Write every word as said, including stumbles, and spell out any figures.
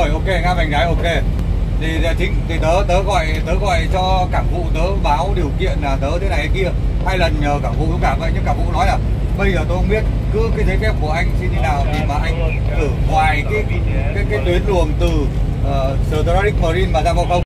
rồi, ok, ngã vành đáy ok. Thì chính thì tớ tớ gọi tớ gọi cho cảng vụ, tớ báo điều kiện là tớ thế này thế kia, hai lần nhờ cảng vụ cũng cả vậy, nhưng cảng vụ nói là bây giờ tôi không biết, cứ cái giấy phép của anh xin thế nào thì mà anh ở ngoài cái cái cái tuyến luồng từ uh, Strategic Marine mà ra vào không.